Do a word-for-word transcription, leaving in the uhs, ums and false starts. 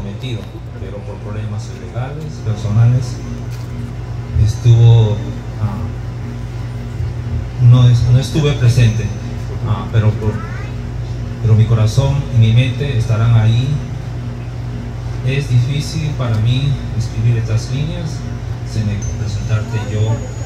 comprometido, pero por problemas legales, personales, estuvo, ah, no, es, no estuve presente, ah, pero, por, pero mi corazón y mi mente estarán ahí. Es difícil para mí escribir estas líneas sin presentarte yo